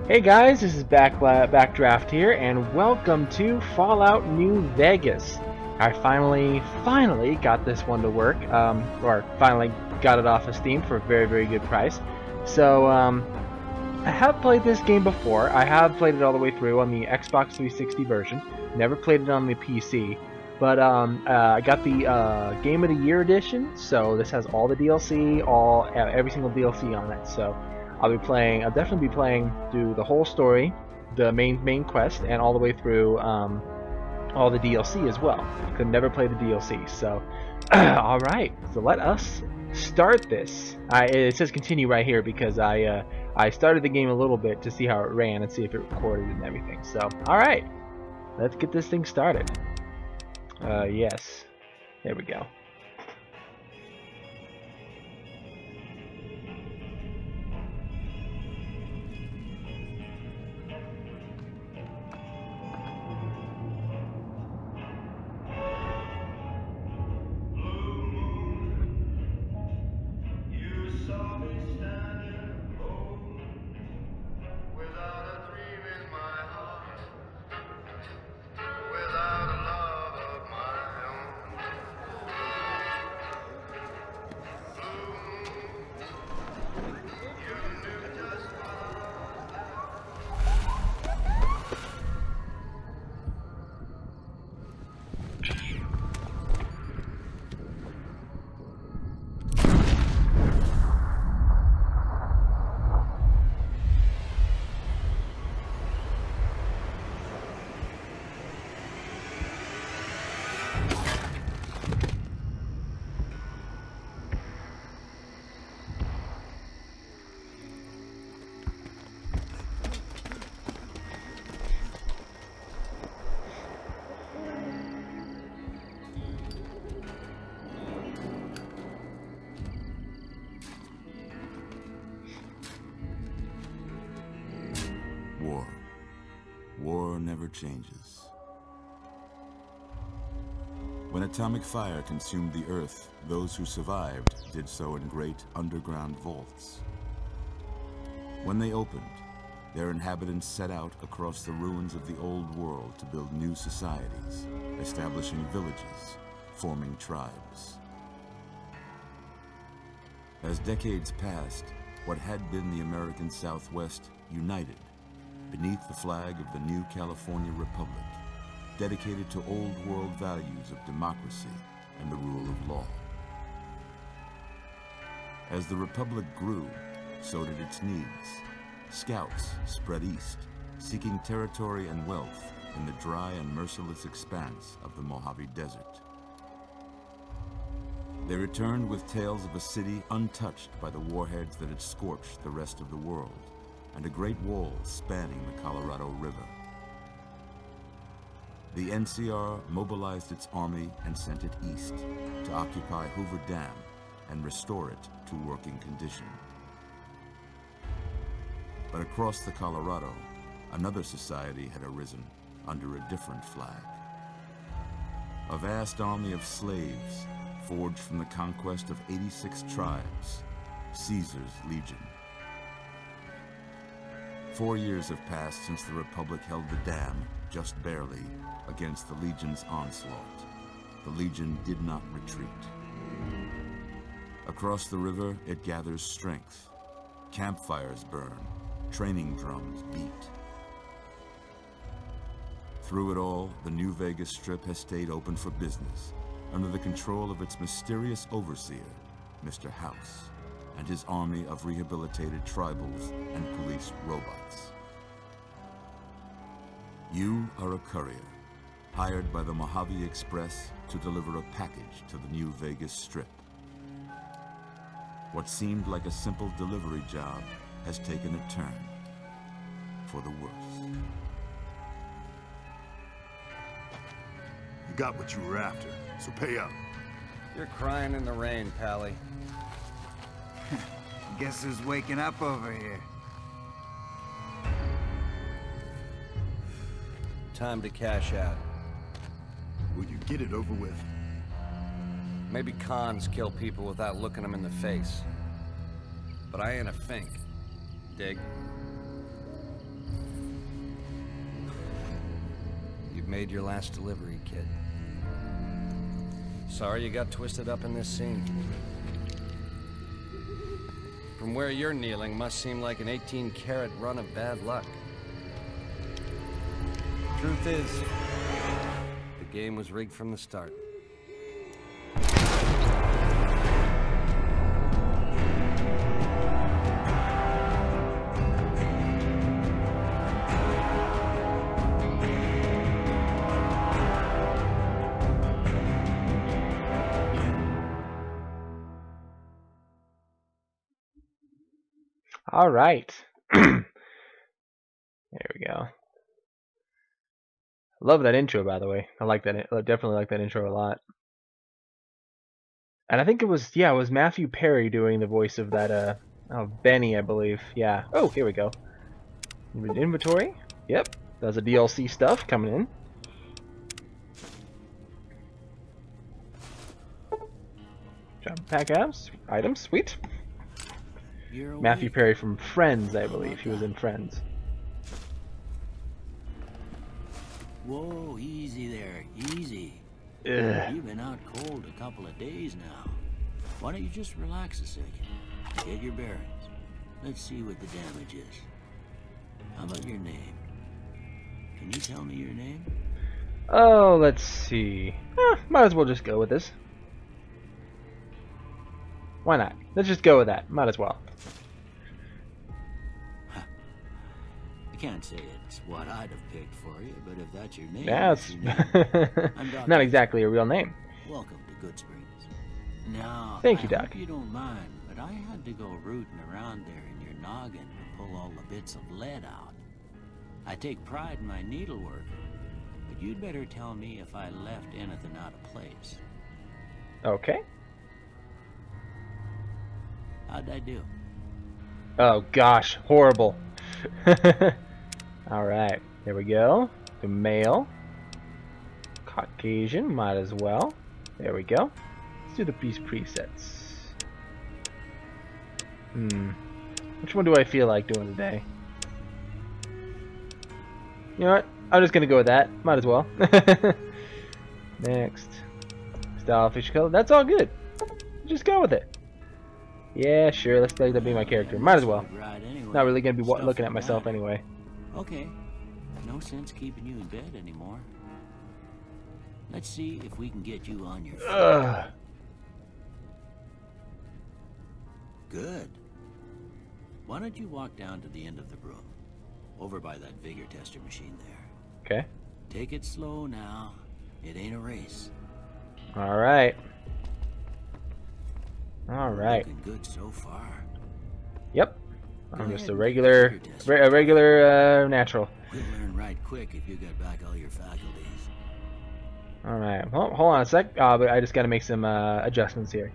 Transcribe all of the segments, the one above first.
Hey guys, this is Backdraft here, and welcome to Fallout New Vegas. I finally got this one to work, or finally got it off of Steam for a very good price. So, I have played this game before. I have played it all the way through on the Xbox 360 version. Never played it on the PC. But I got the Game of the Year edition, so this has all the DLC, every single DLC on it. So I'll definitely be playing through the whole story, the main quest, and all the way through all the DLC as well. Could never play the DLC. So all right, so let us start this. It says continue right here because I started the game a little bit to see how it ran and see if it recorded and everything. So all right, let's get this thing started. Yes, there we go. War never changes. When atomic fire consumed the Earth, those who survived did so in great underground vaults. When they opened, their inhabitants set out across the ruins of the old world to build new societies, establishing villages, forming tribes. As decades passed, what had been the American Southwest united beneath the flag of the new California Republic, dedicated to old world values of democracy and the rule of law. As the Republic grew, so did its needs. Scouts spread east, seeking territory and wealth in the dry and merciless expanse of the Mojave Desert. They returned with tales of a city untouched by the warheads that had scorched the rest of the world, and a great wall spanning the Colorado River. The NCR mobilized its army and sent it east to occupy Hoover Dam and restore it to working condition. But across the Colorado, another society had arisen under a different flag. A vast army of slaves forged from the conquest of 86 tribes, Caesar's Legion. 4 years have passed since the Republic held the dam, just barely, against the Legion's onslaught. The Legion did not retreat. Across the river, it gathers strength. Campfires burn, training drums beat. Through it all, the New Vegas Strip has stayed open for business, under the control of its mysterious overseer, Mr. House, and his army of rehabilitated tribals and police robots. You are a courier, hired by the Mojave Express to deliver a package to the New Vegas Strip. What seemed like a simple delivery job has taken a turn for the worse. You got what you were after, so pay up. You're crying in the rain, Pally. Guess who's waking up over here? Time to cash out. Will you get it over with? Maybe cons kill people without looking them in the face. But I ain't a fink. Dig? made your last delivery, kid. Sorry you got twisted up in this scene. From where you're kneeling must seem like an 18-carat run of bad luck. Truth is, the game was rigged from the start. All right. There we go. Love that intro, by the way. I like that. I definitely like that intro a lot. And I think it was, yeah, it was Matthew Perry doing the voice of that, Benny, I believe. Yeah. Oh, here we go. Inventory. Yep. That's the DLC stuff coming in. Job pack items. Sweet. Matthew Perry from Friends, I believe. He was in Friends. Whoa, easy there, easy. Ugh. You've been out cold a couple of days now. Why don't you just relax a second? Get your bearings. Let's see what the damage is. How about your name? Can you tell me your name? Oh, let's see. Might as well just go with this. Why not? Let's just go with that. Might as well. I can't say it's what I'd have picked for you, but if that's your name, Yeah, that's your name. I'm Doc. not exactly a real name. Welcome to Good Springs. Now, Thank you, I Doc. hope you don't mind, but I had to go rooting around there in your noggin to pull all the bits of lead out. I take pride in my needlework, but you'd better tell me if I left anything out of place. Okay. How'd I do? Oh gosh, horrible. Alright, there we go. The male. Caucasian, might as well. There we go. Let's do these presets. Which one do I feel like doing today? You know what? I'm just gonna go with that. Might as well. Next. Style, fish color. That's all good. Just go with it. Yeah, sure. Let's let that be my character. Might as well. Right anyway. Not really gonna be Stuff looking at like myself that. anyway. Okay. No sense keeping you in bed anymore. Let's see if we can get you on your feet. Ugh. Good. Why don't you walk down to the end of the room? Over by that vigor tester machine there. Okay. Take it slow now. It ain't a race. All right. All right. Looking good so far. Yep. Go I'm just ahead a and regular, take the vigor test. natural. You'll learn right quick if you got back all your faculties. All right. Well, hold on a sec. But I just got to make some adjustments here.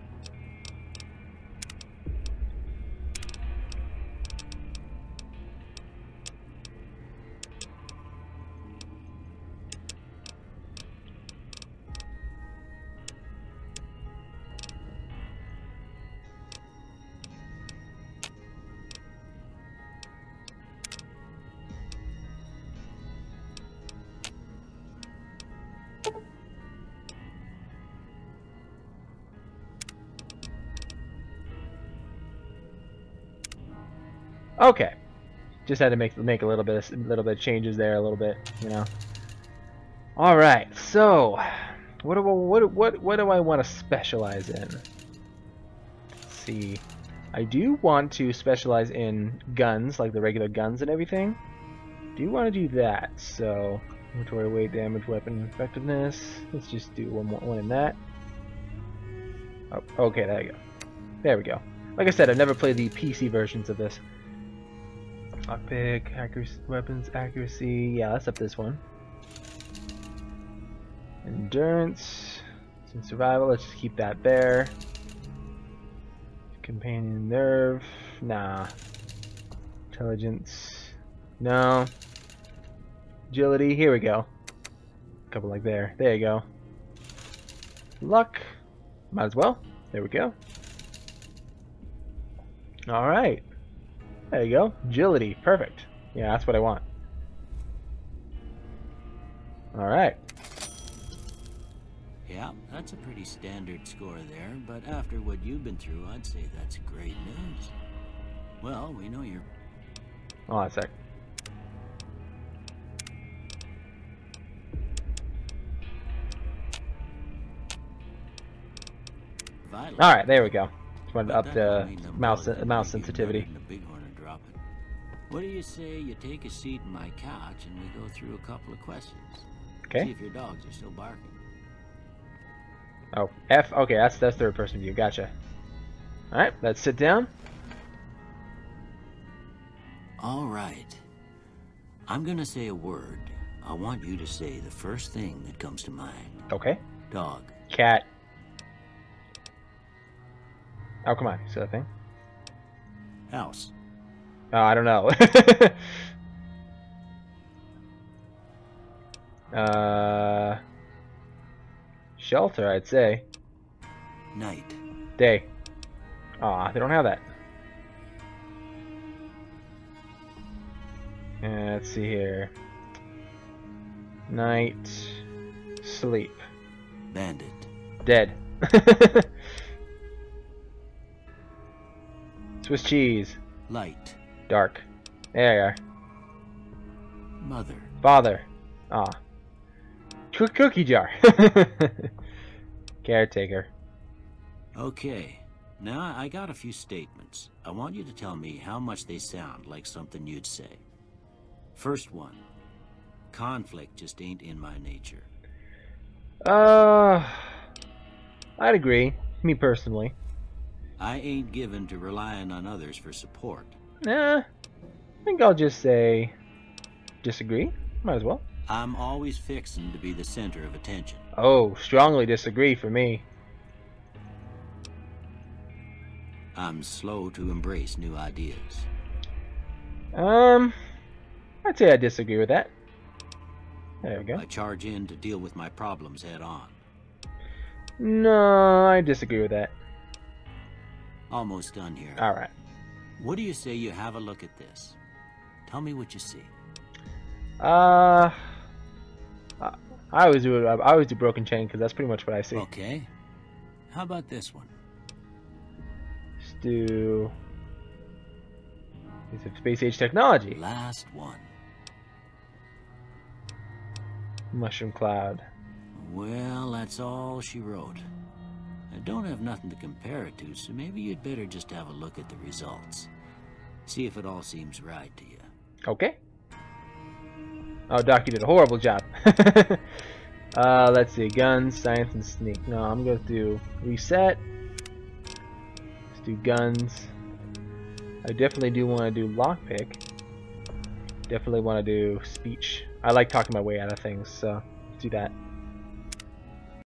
Okay. Just had to make a little bit of changes there, a little bit, you know. All right. So, what do I want to specialize in? Let's see. I do want to specialize in guns, like the regular guns and everything. Do want to do that. So, inventory, weight, damage, weapon effectiveness. Let's just do one in that. Oh, okay, there you go. There we go. Like I said, I've never played the PC versions of this. Lockpick, accuracy, weapons, accuracy. Yeah, let's up this one. Endurance, and survival. Let's just keep that there. Companion nerve. Nah. Intelligence. No. Agility. Here we go. A couple like there. There you go. Luck. Might as well. There we go. All right. There you go. Agility. Perfect. Yeah, that's what I want. Alright. Yeah, that's a pretty standard score there, but after what you've been through, I'd say that's great news. Well, we know you're... Hold on a sec. vital. Alright, there we go. Just wanted to But up that the don't mean I'm mouse bothered to mouse leave you sensitivity. in the bighorn and drop it. What do you say you take a seat in my couch and we go through a couple of questions? See Okay. if your dogs are still barking. Oh, F. Okay, that's third person view. Gotcha. Alright, let's sit down. All right. I'm gonna say a word. I want you to say the first thing that comes to mind. Okay. Dog. Cat. Oh, come on. Is that a thing? House. Oh, I don't know. Shelter, I'd say. Night. Day. Aw, they don't have that. Let's see here. Night. Sleep. Bandit. Dead. Swiss cheese. Light. Dark. There you are. Mother. Father. Ah. Cookie jar. Caretaker. Okay. Now I got a few statements. I want you to tell me how much they sound like something you'd say. First one. Conflict just ain't in my nature. I'd agree. Me personally. I ain't given to relying on others for support. Nah. I think I'll just say disagree. Might as well. I'm always fixing to be the center of attention. Oh, strongly disagree for me. I'm slow to embrace new ideas. I'd say I disagree with that. There we go. I charge in to deal with my problems head on. No, I disagree with that. Almost done here. Alright. What do you say you have a look at this? Tell me what you see. I always do broken chain because that's pretty much what I see. Okay. How about this one? Let's do piece of space age technology. Last one. Mushroom cloud. Well, that's all she wrote. I don't have nothing to compare it to, so maybe you'd better just have a look at the results. See if it all seems right to you. Okay. Oh, Doc, you did a horrible job. Let's see. Guns, science, and sneak. No, I'm going to do reset. Let's do guns. I definitely do want to do lockpick. Definitely want to do speech. I like talking my way out of things, so let's do that.